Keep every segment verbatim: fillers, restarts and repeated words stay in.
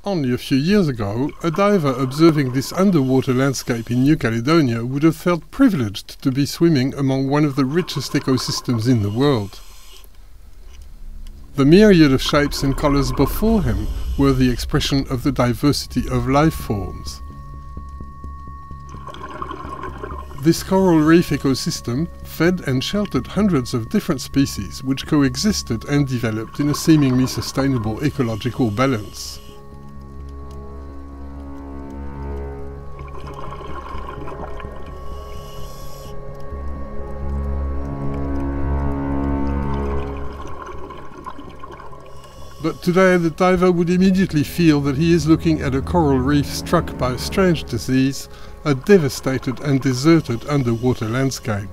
Only a few years ago, a diver observing this underwater landscape in New Caledonia would have felt privileged to be swimming among one of the richest ecosystems in the world. The myriad of shapes and colours before him were the expression of the diversity of life forms. This coral reef ecosystem fed and sheltered hundreds of different species which coexisted and developed in a seemingly sustainable ecological balance. But today the diver would immediately feel that he is looking at a coral reef struck by a strange disease, a devastated and deserted underwater landscape.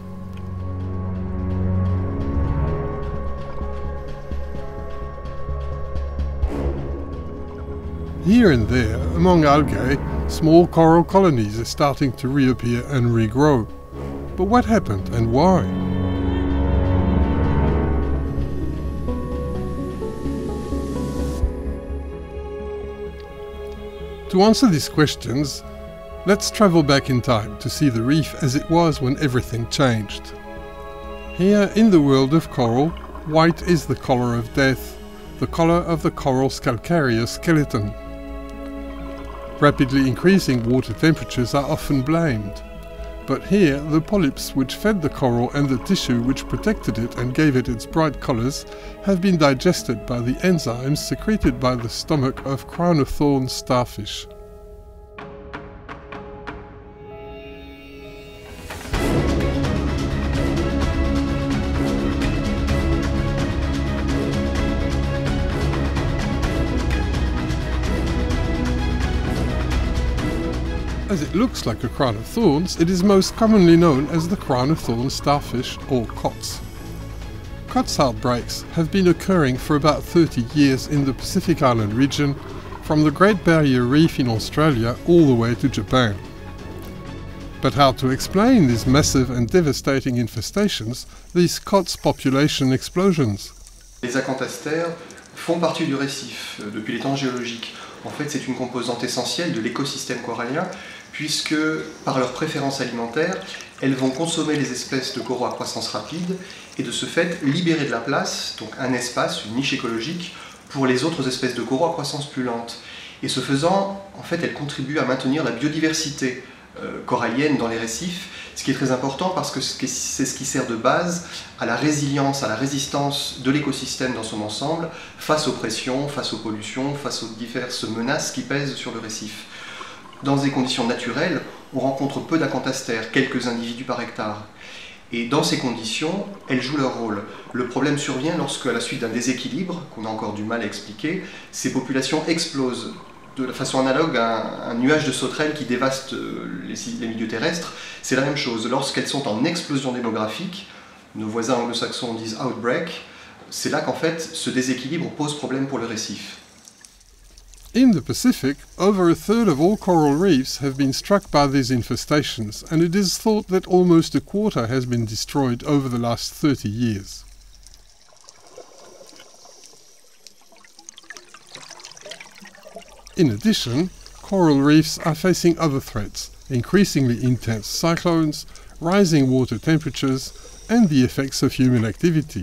Here and there, among algae, small coral colonies are starting to reappear and regrow. But what happened and why? To answer these questions, let's travel back in time to see the reef as it was when everything changed. Here in the world of coral, white is the colour of death, the colour of the coral's calcareous skeleton. Rapidly increasing water temperatures are often blamed, but here the polyps which fed the coral and the tissue which protected it and gave it its bright colours have been digested by the enzymes secreted by the stomach of crown-of-thorns starfish. As it looks like a crown of thorns, it is most commonly known as the crown-of-thorns starfish, or C O T S. C O T S outbreaks have been occurring for about thirty years in the Pacific Island region, from the Great Barrier Reef in Australia all the way to Japan. But how to explain these massive and devastating infestations, these C O T S population explosions? Les acanthastères font partie du récif depuis les temps géologiques. En fait, c'est une composante essentielle de l'écosystème corallien, puisque par leur préférence alimentaire, elles vont consommer les espèces de coraux à croissance rapide et de ce fait libérer de la place, donc un espace, une niche écologique, pour les autres espèces de coraux à croissance plus lente. Et ce faisant, en fait, elles contribuent à maintenir la biodiversité euh, corallienne dans les récifs, ce qui est très important parce que c'est ce qui sert de base à la résilience, à la résistance de l'écosystème dans son ensemble face aux pressions, face aux pollutions, face aux diverses menaces qui pèsent sur le récif. Dans des conditions naturelles, on rencontre peu d'acanthastères, quelques individus par hectare. Et dans ces conditions, elles jouent leur rôle. Le problème survient lorsque, à la suite d'un déséquilibre, qu'on a encore du mal à expliquer, ces populations explosent. De la façon analogue à un, un nuage de sauterelles qui dévaste les, les milieux terrestres, c'est la même chose. Lorsqu'elles sont en explosion démographique, nos voisins anglo-saxons disent « outbreak », c'est là qu'en fait ce déséquilibre pose problème pour le récif. In the Pacific, over a third of all coral reefs have been struck by these infestations, and it is thought that almost a quarter has been destroyed over the last thirty years. In addition, coral reefs are facing other threats, increasingly intense cyclones, rising water temperatures, and the effects of human activity.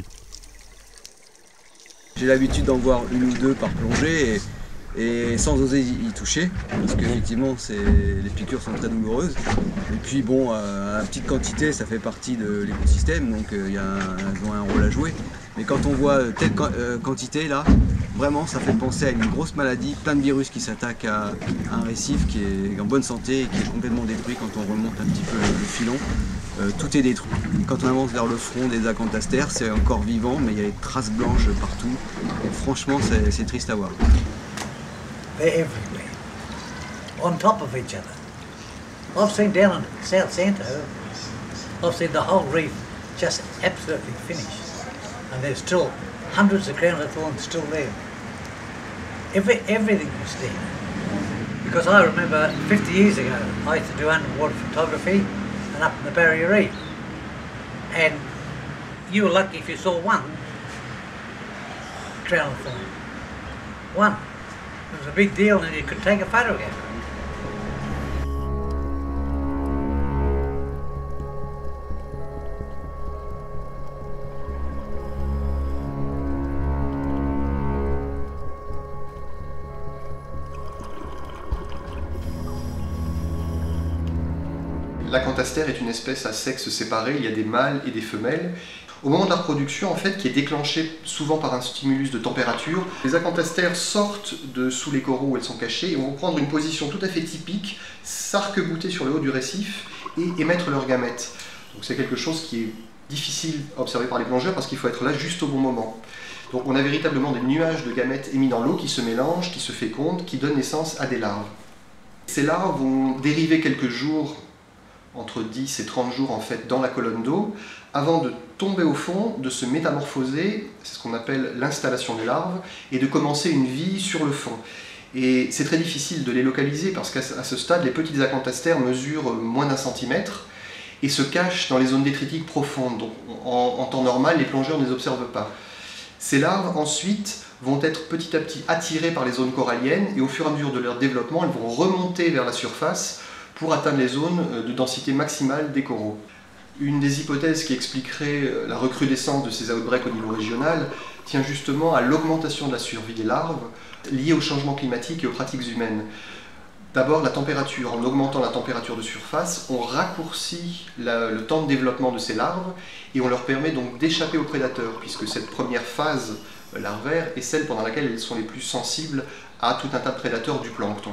J'ai l'habitude d'en voir une ou deux par plongée et, et sans oser y toucher, parce qu'effectivement les piqûres sont très douloureuses. Et puis bon, euh, à petite quantité, ça fait partie de l'écosystème, donc euh, y a un, elles ont un rôle à jouer. Mais quand on voit telle euh, quantité là, vraiment ça fait penser à une grosse maladie, plein de virus qui s'attaquent à, à un récif qui est en bonne santé et qui est complètement détruit quand on remonte un petit peu le, le filon. Euh, tout est détruit. Quand on avance vers le front des acanthastères, c'est encore vivant, mais il y a des traces blanches partout. Et franchement, c'est triste à voir. They're everywhere, on top of each other. I've seen down in South Santo, I've seen the whole reef just absolutely finished. And there's still hundreds of crown of thorns still there. Every, everything was there. Because I remember fifty years ago, I used to do underwater photography and up in the Barrier Reef. And you were lucky if you saw one crown of thorn. One. It was a big deal and you could take a photograph. L'acanthaster est une espèce à sexe séparé, il y a des mâles et des femelles. Au moment de la reproduction, en fait, qui est déclenchée souvent par un stimulus de température, les acanthastères sortent de sous les coraux où elles sont cachées et vont prendre une position tout à fait typique, s'arc-bouter sur le haut du récif et émettre leurs gamètes. Donc c'est quelque chose qui est difficile à observer par les plongeurs parce qu'il faut être là juste au bon moment. Donc on a véritablement des nuages de gamètes émis dans l'eau qui se mélangent, qui se fécondent, qui donnent naissance à des larves. Ces larves vont dériver quelques jours, entre dix et trente jours en fait, dans la colonne d'eau, avant de tomber au fond, de se métamorphoser, c'est ce qu'on appelle l'installation des larves, et de commencer une vie sur le fond. Et c'est très difficile de les localiser parce qu'à ce stade, les petits acanthastères mesurent moins d'un centimètre et se cachent dans les zones détritiques profondes. Donc en, en temps normal, les plongeurs ne les observent pas. Ces larves ensuite vont être petit à petit attirées par les zones coralliennes et au fur et à mesure de leur développement, elles vont remonter vers la surface pour atteindre les zones de densité maximale des coraux. Une des hypothèses qui expliquerait la recrudescence de ces outbreaks au niveau régional tient justement à l'augmentation de la survie des larves liée au changement climatique et aux pratiques humaines. D'abord, la température. En augmentant la température de surface, on raccourcit la, le temps de développement de ces larves et on leur permet donc d'échapper aux prédateurs, puisque cette première phase larvaire est celle pendant laquelle elles sont les plus sensibles à tout un tas de prédateurs du plancton.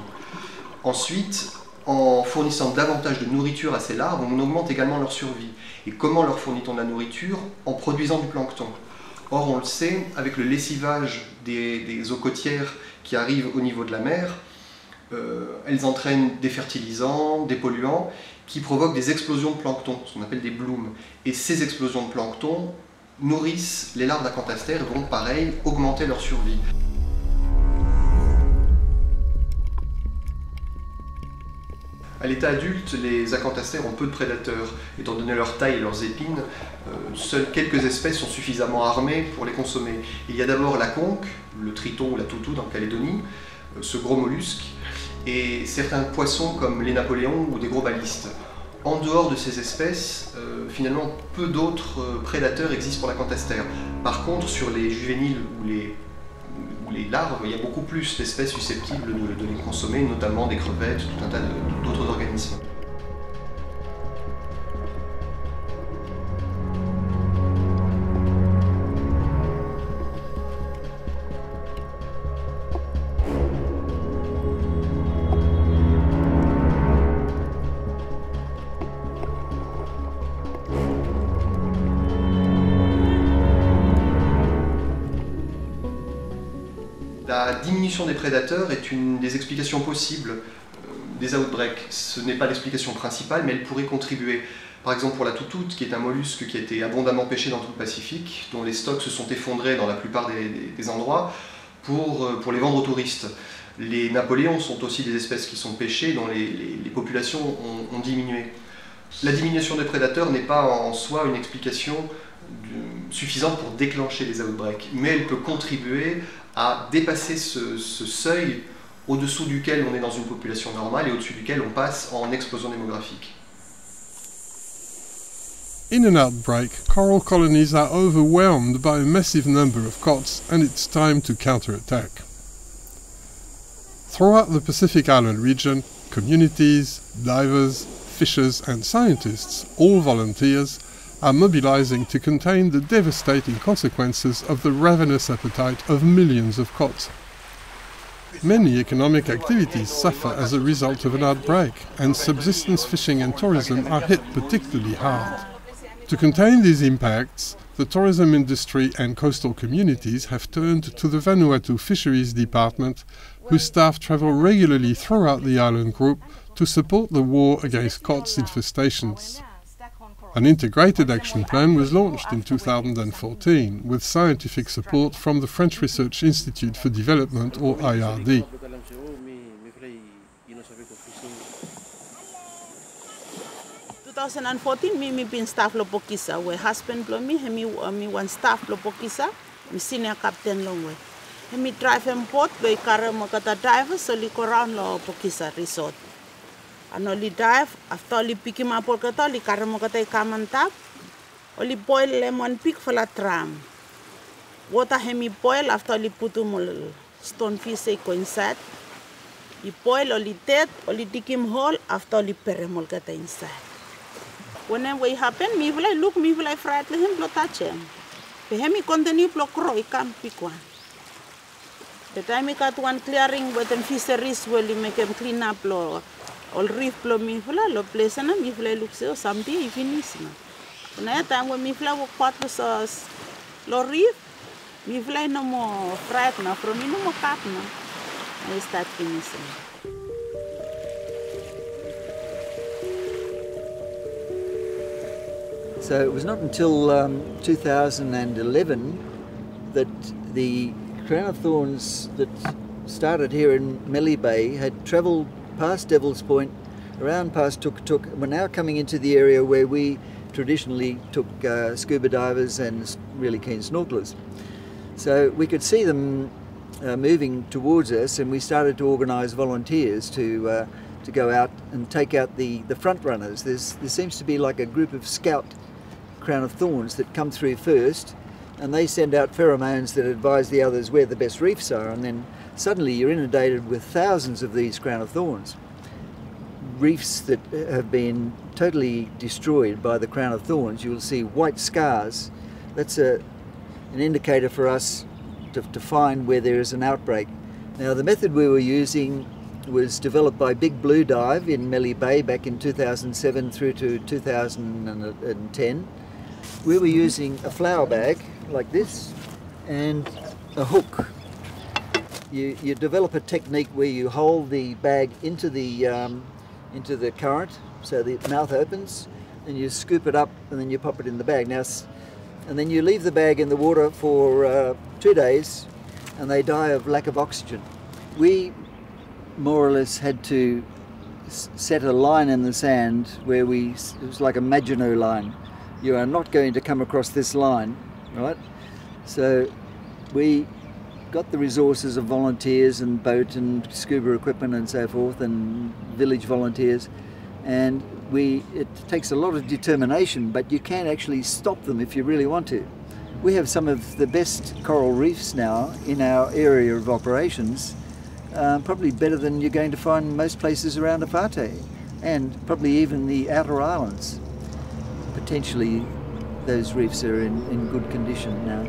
Ensuite, en fournissant davantage de nourriture à ces larves, on augmente également leur survie. Et comment leur fournit-on de la nourriture? En produisant du plancton. Or, on le sait, avec le lessivage des, des eaux côtières qui arrivent au niveau de la mer, euh, elles entraînent des fertilisants, des polluants, qui provoquent des explosions de plancton, ce qu'on appelle des blooms. Et ces explosions de plancton nourrissent les larves d'acanthastères et vont, pareil, augmenter leur survie. À l'état adulte, les acanthastères ont peu de prédateurs. Étant donné leur taille et leurs épines, euh, seules quelques espèces sont suffisamment armées pour les consommer. Il y a d'abord la conque, le triton ou la toutou en Calédonie, euh, ce gros mollusque, et certains poissons comme les napoléons ou des gros balistes. En dehors de ces espèces, euh, finalement, peu d'autres euh, prédateurs existent pour l'acanthastère. Par contre, sur les juvéniles ou les les larves, il y a beaucoup plus d'espèces susceptibles de, de les consommer, notamment des crevettes, tout un tas d'autres organismes. La diminution des prédateurs est une des explications possibles des outbreaks. Ce n'est pas l'explication principale, mais elle pourrait contribuer. Par exemple pour la toutoute, qui est un mollusque qui a été abondamment pêché dans tout le Pacifique, dont les stocks se sont effondrés dans la plupart des, des, des endroits, pour, pour les vendre aux touristes. Les napoléons sont aussi des espèces qui sont pêchées, dont les, les, les populations ont, ont diminué. La diminution des prédateurs n'est pas en soi une explication de, suffisante pour déclencher les outbreaks, mais elle peut contribuer à dépasser ce, ce seuil au-dessous duquel on est dans une population normale et au-dessus duquel on passe en explosion démographique. In an outbreak, coral colonies are overwhelmed by a massive number of cots and it's time to counterattack. Throughout the Pacific Island region, communities, divers, fishers and scientists, all volunteers, are mobilizing to contain the devastating consequences of the ravenous appetite of millions of cod. Many economic activities suffer as a result of an outbreak, and subsistence fishing and tourism are hit particularly hard. To contain these impacts, the tourism industry and coastal communities have turned to the Vanuatu Fisheries Department, whose staff travel regularly throughout the island group to support the war against cod's infestations. An integrated action plan was launched in two thousand fourteen with scientific support from the French Research Institute for Development, or I R D. twenty fourteen, me me been staff lopokisa. Where husband blow me, me me one staff lopokisa, me senior captain longway. Hemi drive em pot be kara mo kata drive so li koran lo Pokisa resort. Ano li drive after li piki ma por kata li kara mo kata kamantap. O li boil lemon pig for la tram. Water hemi boil after li putu mo stonefish e ko inside. Li boil o li tet o li dikim hole after li pere mo kata inside. Whenever it happen, me will I look, me will I fright him, blow touch him. Pe hemi continue blow crow, I can't pick one. The time I got one clearing with them fisheries, will you make him clean up, blow, all reef blow me, will I look place and me will I look so someday if he needs me. When I time when me fly walk part with us, low reef, me fly no more fright now, from me no more cat now. I start finishing. So it was not until um, two thousand eleven that the crown of thorns that started here in Melly Bay had travelled past Devil's Point, around past Tuk Tuk, and were now coming into the area where we traditionally took uh, scuba divers and really keen snorkelers. So we could see them uh, moving towards us, and we started to organise volunteers to uh, to go out and take out the, the front runners. There's, there seems to be like a group of scout crown of thorns that come through first, and they send out pheromones that advise the others where the best reefs are, and then suddenly you're inundated with thousands of these crown of thorns. Reefs that have been totally destroyed by the crown of thorns, you'll see white scars. That's a, an indicator for us to, to find where there is an outbreak. Now the method we were using was developed by Big Blue Dive in Melly Bay back in two thousand seven through to two thousand ten. We were using a flour bag like this and a hook. You, you develop a technique where you hold the bag into the, um, into the current so the mouth opens, and you scoop it up and then you pop it in the bag. Now, and then you leave the bag in the water for uh, two days and they die of lack of oxygen. We more or less had to set a line in the sand where we, it was like a Maginot line. You are not going to come across this line, right? So we got the resources of volunteers and boat and scuba equipment and so forth, and village volunteers, and we, it takes a lot of determination, but you can actually stop them if you really want to. We have some of the best coral reefs now in our area of operations, uh, probably better than you're going to find most places around Apate, and probably even the outer islands. Potentially those reefs are in, in good condition now.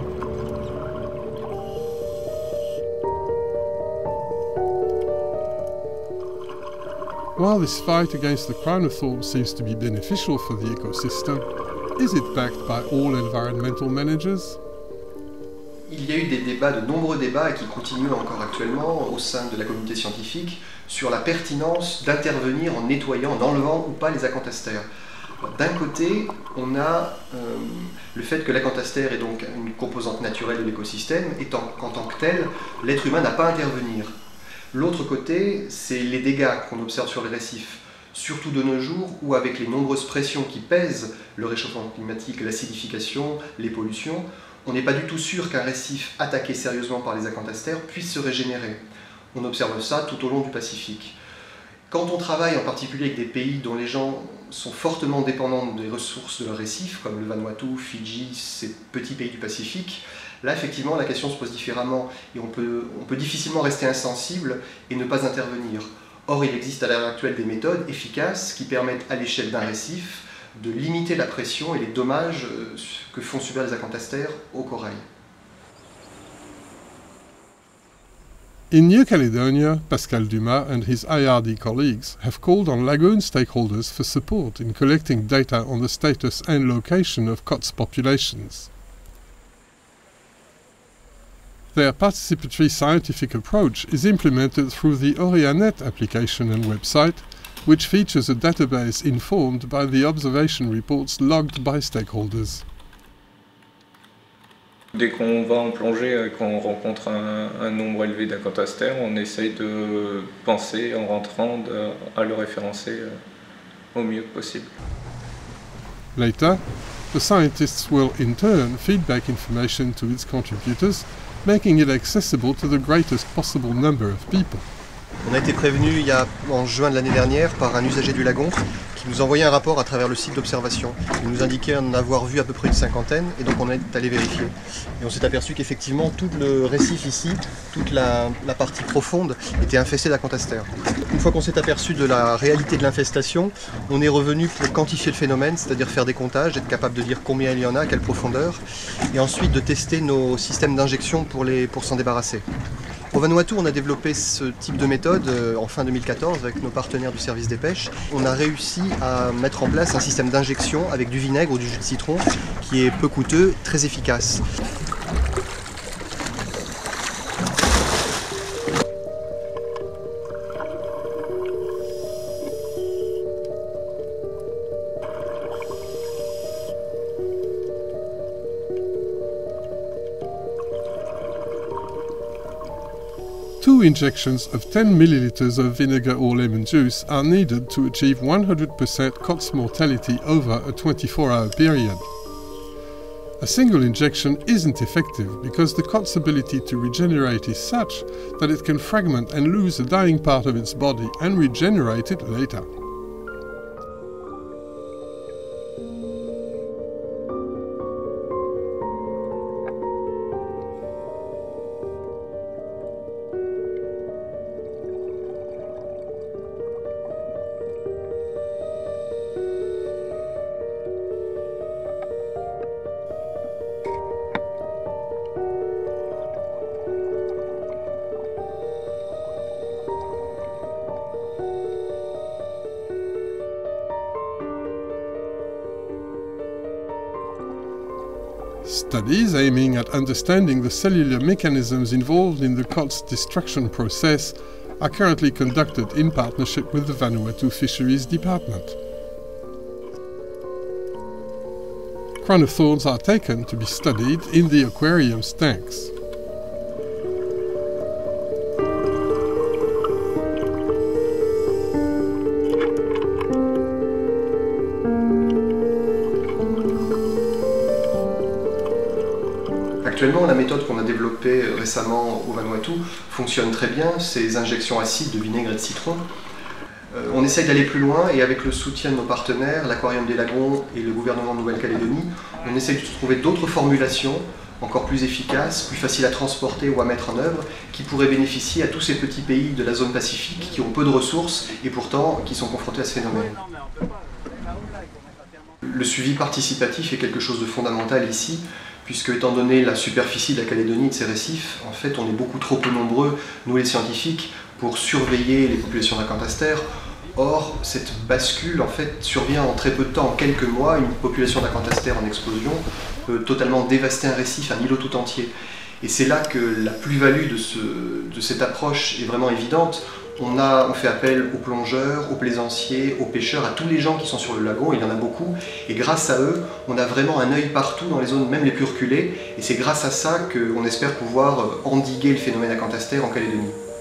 While this fight against the crown of thorns seems to be beneficial for the ecosystem, is it backed by all environmental managers? Il y a eu des débats, de nombreux débats, et qui continuent encore actuellement au sein de la communauté scientifique sur la pertinence d'intervenir en nettoyant, en enlevant ou pas les acanthastaires. D'un côté, on a euh, le fait que l'acanthastaire est donc une composante naturelle de l'écosystème, et qu'en tant que tel, l'être humain n'a pas à intervenir. L'autre côté, c'est les dégâts qu'on observe sur les récifs, surtout de nos jours où, avec les nombreuses pressions qui pèsent le réchauffement climatique, l'acidification, les pollutions, on n'est pas du tout sûr qu'un récif attaqué sérieusement par les acanthastaires puisse se régénérer. On observe ça tout au long du Pacifique. Quand on travaille en particulier avec des pays dont les gens sont fortement dépendants des ressources de leurs récifs, comme le Vanuatu, Fidji, ces petits pays du Pacifique, là effectivement la question se pose différemment et on peut, on peut difficilement rester insensible et ne pas intervenir. Or il existe à l'heure actuelle des méthodes efficaces qui permettent à l'échelle d'un récif de limiter la pression et les dommages que font subir les acanthastaires au corail. In New Caledonia, Pascal Dumas and his I R D colleagues have called on lagoon stakeholders for support in collecting data on the status and location of C O T S populations. Their participatory scientific approach is implemented through the Orianet application and website, which features a database informed by the observation reports logged by stakeholders. Dès qu'on va en plongée et qu'on rencontre un, un nombre élevé d'acanthastaires, on essaye de penser en rentrant de, à le référencer au mieux possible. Later, the scientists will in turn feed back information to its contributors making it accessible to the greatest possible number of people. On a été prévenu il y a, en juin de l'année dernière par un usager du lagon qui nous envoyait un rapport à travers le site d'observation. Il nous indiquait en avoir vu à peu près une cinquantaine et donc on est allé vérifier. Et on s'est aperçu qu'effectivement tout le récif ici, toute la, la partie profonde était infestée d'acanthaster. Une fois qu'on s'est aperçu de la réalité de l'infestation, on est revenu pour quantifier le phénomène, c'est-à-dire faire des comptages, être capable de dire combien il y en a, à quelle profondeur, et ensuite de tester nos systèmes d'injection pour, les, pour s'en débarrasser. Au Vanuatu, on a développé ce type de méthode en fin deux mille quatorze avec nos partenaires du service des pêches. On a réussi à mettre en place un système d'injection avec du vinaigre ou du jus de citron qui est peu coûteux, très efficace. Two injections of ten milliliters of vinegar or lemon juice are needed to achieve one hundred percent C O T S mortality over a twenty-four hour period. A single injection isn't effective because the C O T S ability to regenerate is such that it can fragment and lose a dying part of its body and regenerate it later. Studies aiming at understanding the cellular mechanisms involved in the C O T S destruction process are currently conducted in partnership with the Vanuatu Fisheries Department. Crown of thorns are taken to be studied in the aquarium's tanks. Actuellement, la méthode qu'on a développée récemment au Vanuatu fonctionne très bien, ces injections acides de vinaigre et de citron. Euh, on essaye d'aller plus loin et avec le soutien de nos partenaires, l'Aquarium des Lagons et le gouvernement de Nouvelle-Calédonie, on essaye de trouver d'autres formulations encore plus efficaces, plus faciles à transporter ou à mettre en œuvre, qui pourraient bénéficier à tous ces petits pays de la zone Pacifique qui ont peu de ressources et pourtant qui sont confrontés à ce phénomène. Le suivi participatif est quelque chose de fondamental ici, puisque étant donné la superficie de la Calédonie et de ses récifs, en fait on est beaucoup trop peu nombreux, nous les scientifiques, pour surveiller les populations d'acanthaster. Or, cette bascule en fait survient en très peu de temps, en quelques mois, une population d'acanthaster en explosion peut totalement dévaster un récif, un îlot tout entier. Et c'est là que la plus-value de, ce, de cette approche est vraiment évidente. On, a, on fait appel aux plongeurs, aux plaisanciers, aux pêcheurs, à tous les gens qui sont sur le lagon, il y en a beaucoup, et grâce à eux, on a vraiment un œil partout dans les zones même les plus reculées, et c'est grâce à ça qu'on espère pouvoir endiguer le phénomène acanthaster en Calédonie.